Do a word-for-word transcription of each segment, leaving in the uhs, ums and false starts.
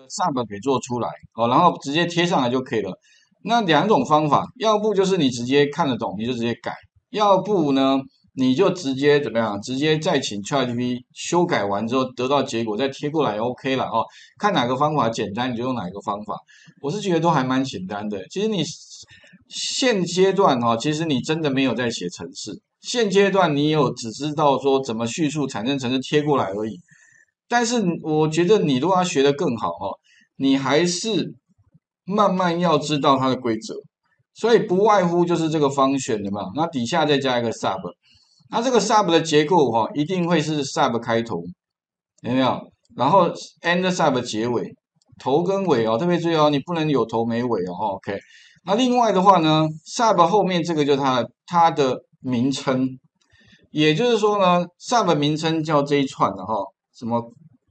sub 给做出来哦，然后直接贴上来就可以了。那两种方法，要不就是你直接看得懂，你就直接改；要不呢，你就直接怎么样，直接再请 ChatGPT 修改完之后得到结果再贴过来 OK 了哦。看哪个方法简单，你就用哪个方法。我是觉得都还蛮简单的。其实你现阶段哈、哦，其实你真的没有在写程式，现阶段你有只知道说怎么叙述产生程式贴过来而已。但是我觉得你如果要学得更好哈、哦，你还是慢慢要知道它的规则。所以不外乎就是这个方选的嘛，那底下再加一个 sub， 那这个 sub 的结构哈、哦，一定会是 sub 开头，有没有？然后 end sub 结尾，头跟尾哦，特别注意哦，你不能有头没尾哦。OK，那另外的话呢 ，sub 后面这个就是它的它的名称，也就是说呢 ，sub 名称叫这一串的哈、哦，什么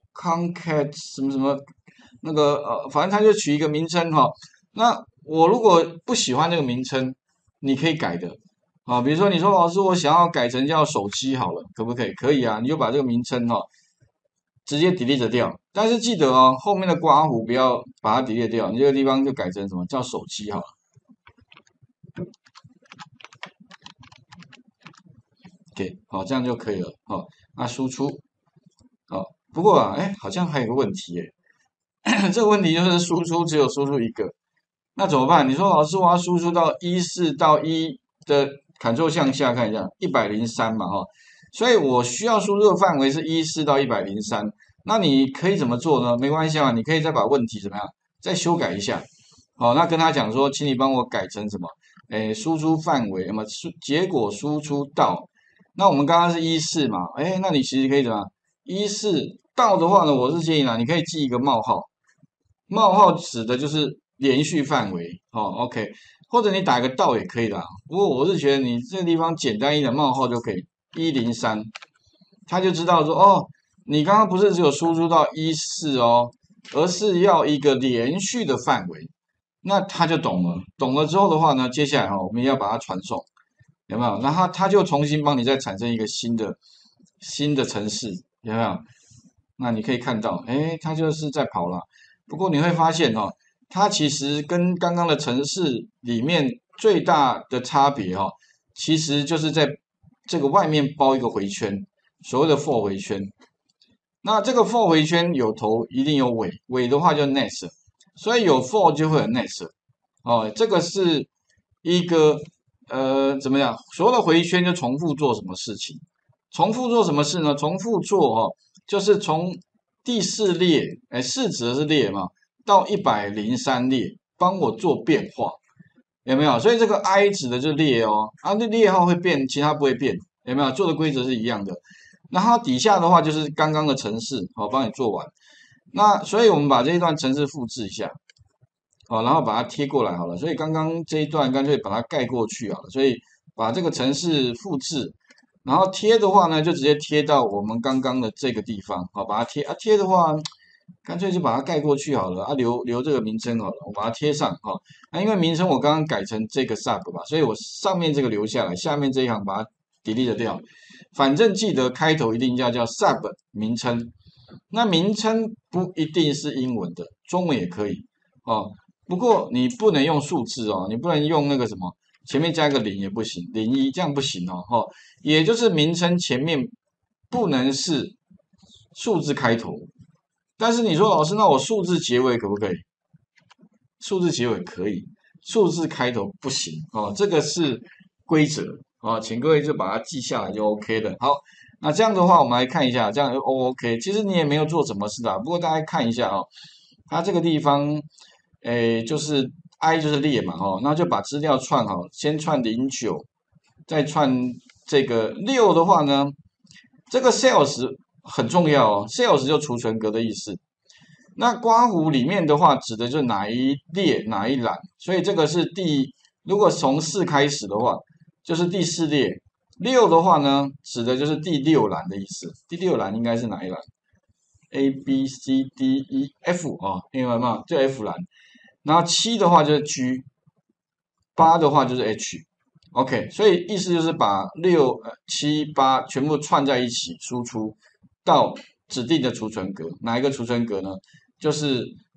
concat 什么什么那个呃，反正它就取一个名称哈、哦。那我如果不喜欢这个名称，你可以改的啊，比如说你说老师我想要改成叫手机好了，可不可以？可以啊，你就把这个名称哈、哦、直接 delete 掉，但是记得哦，后面的刮弧不要把它 delete 掉，你这个地方就改成什么叫手机好了。OK， 好，这样就可以了。好，那输出，好，不过啊，哎，好像还有个问题耶，这个问题就是输出只有输出一个，那怎么办？你说老师我要输出到一四到一的 Ctrl 向下看一下，一百零三嘛哈，所以我需要输入的范围是一四到一百零三。那你可以怎么做呢？没关系啊，你可以再把问题怎么样，再修改一下。好，那跟他讲说，请你帮我改成什么？诶，输出范围，那么输结果输出到，那我们刚刚是一四嘛，诶，那你其实可以怎么样？一四到的话呢，我是建议啦，你可以记一个冒号，冒号指的就是连续范围，哦，OK，或者你打个到也可以啦。不过我是觉得你这个地方简单一点，冒号就可以，一零三，他就知道说，哦，你刚刚不是只有输出到一四哦，而是要一个连续的范围，那他就懂了。懂了之后的话呢，接下来哈、哦，我们要把它传送，有没有？那他他就重新帮你再产生一个新的新的程式，有没有？那你可以看到，哎，它就是在跑了。不过你会发现哦，它其实跟刚刚的程式里面最大的差别哦，其实就是在这个外面包一个回圈，所谓的 for 回圈。那这个 for 回圈有头一定有尾，尾的话就 next，所以有 for 就会有 next。哦，这个是一个呃怎么样？所有的回圈就重复做什么事情？重复做什么事呢？重复做哦，就是从第四列，哎，四指的是列嘛，到一百零三列，帮我做变化，有没有？所以这个 i 指的就是列哦，啊，这列号会变，其他不会变，有没有？做的规则是一样的。那它底下的话就是刚刚的程式，好，帮你做完。那所以我们把这一段程式复制一下。好，然后把它贴过来好了。所以刚刚这一段干脆把它盖过去好了。所以把这个程式复制，然后贴的话呢，就直接贴到我们刚刚的这个地方。好，把它贴啊，贴的话，干脆就把它盖过去好了啊，留留这个名称好了，我把它贴上哈。那因为名称我刚刚改成这个 sub 吧，所以我上面这个留下来，下面这一行把它 delete 掉。反正记得开头一定要叫 sub 名称，那名称不一定是英文的，中文也可以哦。不过你不能用数字哦，你不能用那个什么前面加个零也不行，零一这样不行哦。哈、哦，也就是名称前面不能是数字开头。但是你说老师，那我数字结尾可不可以？数字结尾可以，数字开头不行哦。这个是规则哦，请各位就把它记下来就 OK 了。好，那这样的话我们来看一下，这样就 OK。其实你也没有做什么事的，不过大家看一下哦，它这个地方。诶，就是 i 就是列嘛，哦，那就把资料串好，先串零九，再串这个六的话呢，这个 sales 很重要哦 ，sales 就储存格的意思。那刮弧里面的话，指的就是哪一列哪一栏，所以这个是第，如果从四开始的话，就是第四列。六的话呢，指的就是第六栏的意思。第六栏应该是哪一栏？A B C D E F 啊、哦，明白吗？就 F 栏。然后七的话就是 G， 八的话就是 H，OK， 所以意思就是把六、七、八全部串在一起输出到指定的储存格，哪一个储存格呢？就是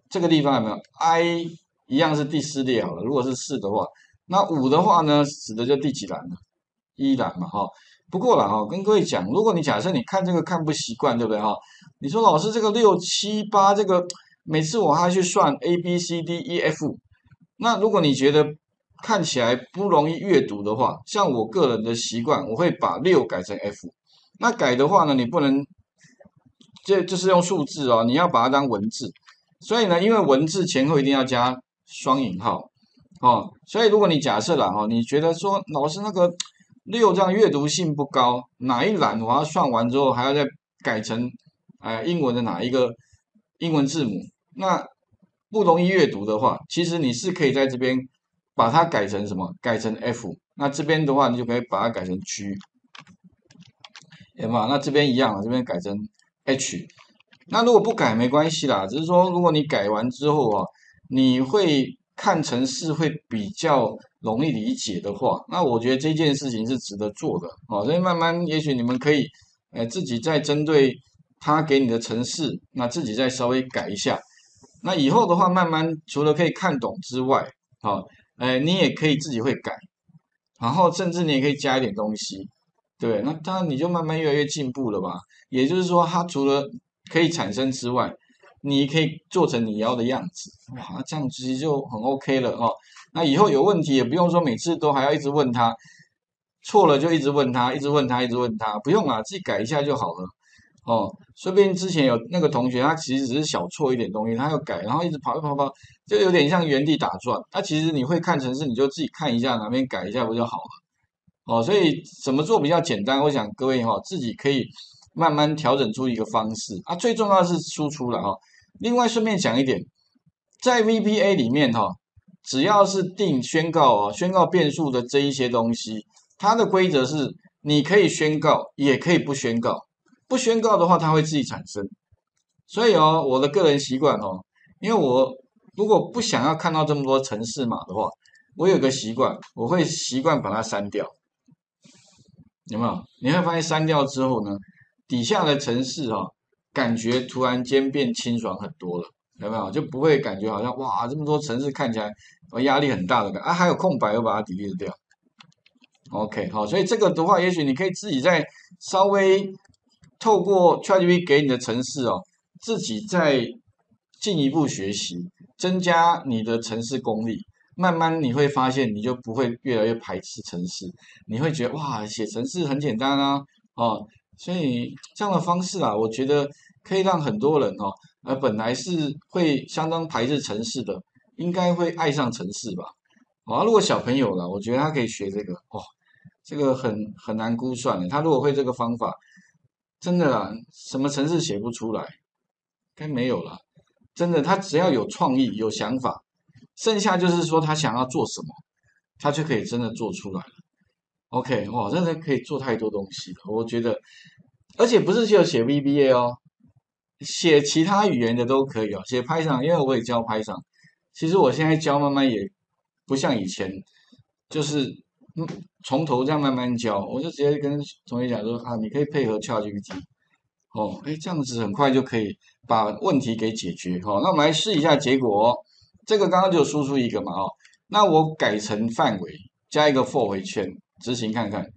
这个地方有没有 i 一样是第四列好了？如果是四的话，那五的话呢，指的就第几栏了？一栏嘛，哈。不过啦，哈，跟各位讲，如果你假设你看这个看不习惯，对不对，哈？你说老师这个六七八这个，每次我还去算 a b c d e f，那如果你觉得看起来不容易阅读的话，像我个人的习惯，我会把六改成 f。那改的话呢，你不能，这就是用数字哦，你要把它当文字。所以呢，因为文字前后一定要加双引号哦，所以如果你假设啦哈，你觉得说老师那个六这样阅读性不高，哪一栏我要算完之后还要再改成呃英文的哪一个英文字母，那不容易阅读的话，其实你是可以在这边把它改成什么？改成 F。那这边的话，你就可以把它改成 G， 有没有？那这边一样，这边改成 H。那如果不改没关系啦，只是说如果你改完之后啊，你会看程式会比较容易理解的话，那我觉得这件事情是值得做的哦。所以慢慢，也许你们可以，呃，自己再针对他给你的程式，那自己再稍微改一下。那以后的话，慢慢除了可以看懂之外，好、哦，呃，你也可以自己会改，然后甚至你也可以加一点东西，对，那当然你就慢慢越来越进步了吧。也就是说，它除了可以产生之外，你可以做成你要的样子，哇，那这样其实就很 OK 了哦。那以后有问题也不用说每次都还要一直问他，错了就一直问他，一直问他，一直问他，不用啦，自己改一下就好了。哦，说不定之前有那个同学，他其实只是小错一点东西，他要改，然后一直跑跑跑，就有点像原地打转。那其实你会看程式，你就自己看一下哪边改一下不就好了？哦，所以怎么做比较简单？我想各位哈、哦，自己可以慢慢调整出一个方式啊。最重要的是输出了哈、哦。另外顺便讲一点，在 V B A 里面哈、哦，只要是定宣告啊、哦，宣告变数的这一些东西，它的规则是你可以宣告，也可以不宣告。不宣告的话，它会自己产生。所以哦，我的个人习惯哦，因为我如果不想要看到这么多程式码的话，我有个习惯，我会习惯把它删掉。有没有？你会发现删掉之后呢，底下的程式哈、哦，感觉突然间变清爽很多了，有没有？就不会感觉好像哇，这么多程式看起来压力很大的感啊，还有空白，我把它 delete 掉。OK， 好，所以这个的话，也许你可以自己再稍微透过 ChatGPT 给你的程式哦，自己再进一步学习，增加你的程式功力。慢慢你会发现，你就不会越来越排斥程式，你会觉得哇，写程式很简单啊，哦，所以这样的方式啊，我觉得可以让很多人哦，呃，本来是会相当排斥程式的，应该会爱上程式吧。啊，如果小朋友了，我觉得他可以学这个哦，这个很很难估算的。他如果会这个方法，真的啦，什么程式写不出来，该没有了。真的，他只要有创意、有想法，剩下就是说他想要做什么，他就可以真的做出来了。OK，哇，真的可以做太多东西了，我觉得，而且不是只有写 V B A 哦，写其他语言的都可以哦，写 Python，因为我也教 Python，其实我现在教慢慢也不像以前，就是嗯从头这样慢慢教，我就直接跟同学讲说啊，你可以配合 ChatGPT，哦，哎，这样子很快就可以把问题给解决。哦，那我们来试一下结果哦。这个刚刚就输出一个嘛，哦，那我改成范围，加一个 for 回圈，执行看看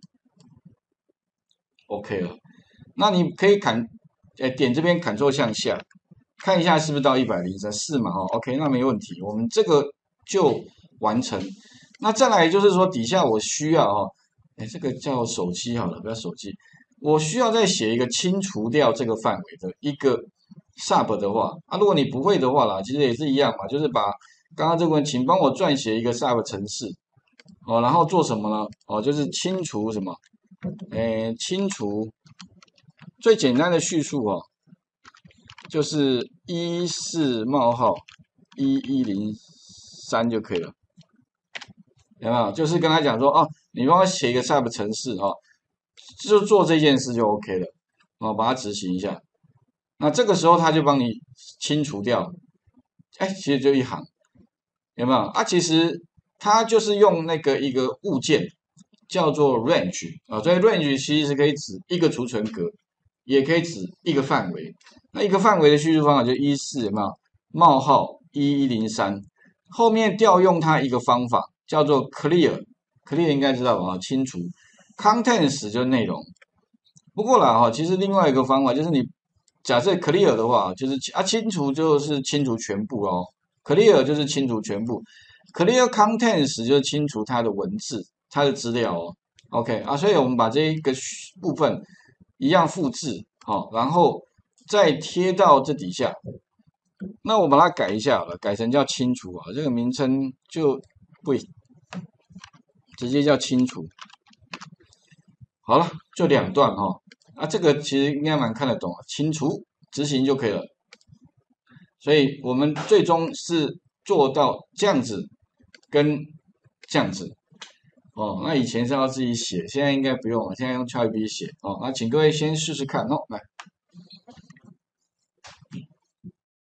，OK 了。那你可以砍，哎，点这边 Ctrl 向下，看一下是不是到一百零三，是嘛？哦，OK，那没问题，我们这个就完成。那再来就是说底下我需要哦，哎，这个叫手机好了，不要手机。我需要再写一个清除掉这个范围的一个 sub 的话，啊，如果你不会的话啦，其实也是一样嘛，就是把刚刚这个，请帮我撰写一个 sub 程式，哦，然后做什么呢？哦，就是清除什么？诶，清除最简单的叙述哦，就是一四冒号一一零三就可以了，有没有？就是跟他讲说，哦，你帮我写一个 sub 程式哦，就做这件事就 OK 了，哦，把它执行一下。那这个时候他就帮你清除掉，哎，其实就一行，有没有？啊，其实它就是用那个一个物件叫做 range 啊，所以 range 其实是可以指一个储存格，也可以指一个范围。那一个范围的叙述方法就一四嘛，冒号一一零三，后面调用它一个方法叫做 clear，clear 应该知道吧？清除 ，contents 就是内容。不过啦哈，其实另外一个方法就是你假设 clear 的话，就是啊清除就是清除全部哦 clear 就是清除全部 ，clear contents 就是清除它的文字、它的资料哦。OK 啊，所以我们把这一个部分一样复制，好、哦，然后再贴到这底下。那我把它改一下好了，改成叫清除啊，这个名称就不直接叫清除。好了，就两段哈、哦，啊，这个其实应该蛮看得懂，清除执行就可以了。所以我们最终是做到这样子跟这样子哦。那以前是要自己写，现在应该不用了，现在用 ChatGPT 写哦。那请各位先试试看哦，来。